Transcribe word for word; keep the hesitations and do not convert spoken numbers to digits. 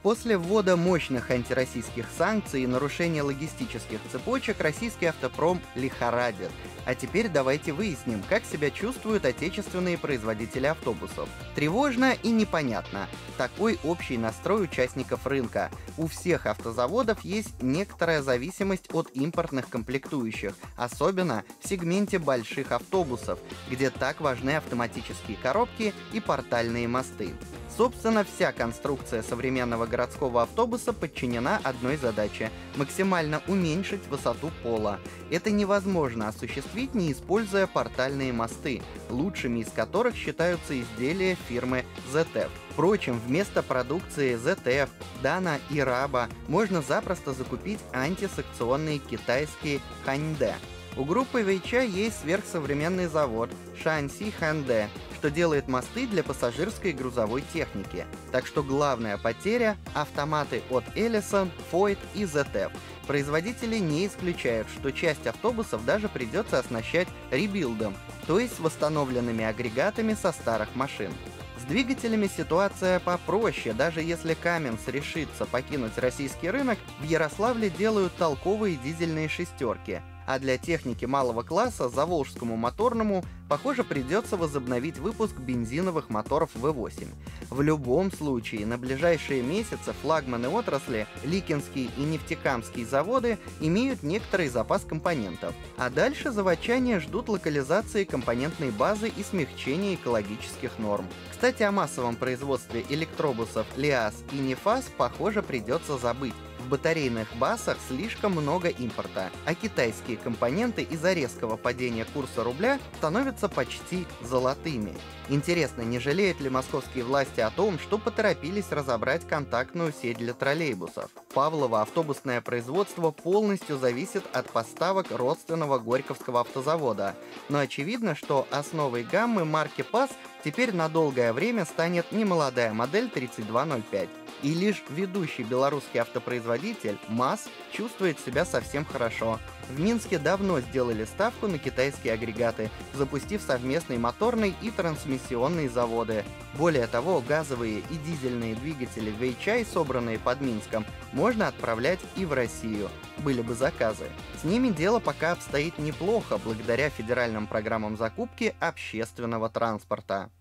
После ввода мощных антироссийских санкций и нарушения логистических цепочек российский автопром лихорадит. А теперь давайте выясним, как себя чувствуют отечественные производители автобусов. Тревожно и непонятно. Такой общий настрой участников рынка. У всех автозаводов есть некоторая зависимость от импортных комплектующих, особенно в сегменте больших автобусов, где так важны автоматические коробки и портальные мосты. Собственно, вся конструкция современного городского автобуса подчинена одной задаче – максимально уменьшить высоту пола. Это невозможно осуществить, не используя портальные мосты, лучшими из которых считаются изделия фирмы зет эф. Впрочем, вместо продукции зет эф, Dana и Раба можно запросто закупить антисекционные китайские Ханьде. У группы Weichai есть сверхсовременный завод Shaanxi Hyundai, что делает мосты для пассажирской и грузовой техники. Так что главная потеря — автоматы от Ellison, Foyt и зет эф. Производители не исключают, что часть автобусов даже придется оснащать ребилдом, то есть восстановленными агрегатами со старых машин. С двигателями ситуация попроще. Даже если Каменс решится покинуть российский рынок, в Ярославле делают толковые дизельные шестерки. А для техники малого класса Заволжскому моторному, похоже, придется возобновить выпуск бензиновых моторов вэ восемь. В любом случае, на ближайшие месяцы флагманы отрасли, Ликинский и Нефтекамский заводы, имеют некоторый запас компонентов. А дальше заводчане ждут локализации компонентной базы и смягчения экологических норм. Кстати, о массовом производстве электробусов ЛиАЗ и Нефаз, похоже, придется забыть. В батарейных басах слишком много импорта, а китайские компоненты из-за резкого падения курса рубля становятся почти золотыми. Интересно, не жалеют ли московские власти о том, что поторопились разобрать контактную сеть для троллейбусов? Павлово автобусное производство полностью зависит от поставок родственного Горьковского автозавода, но очевидно, что основой гаммы марки ПАЗ теперь на долгое время станет немолодая модель тридцать два ноль пять. И лишь ведущий белорусский автопроизводитель МАЗ чувствует себя совсем хорошо. В Минске давно сделали ставку на китайские агрегаты, запустив совместные моторные и трансмиссионные заводы. Более того, газовые и дизельные двигатели Weichai, собранные под Минском, можно отправлять и в Россию. Были бы заказы. С ними дело пока обстоит неплохо, благодаря федеральным программам закупки общественного транспорта.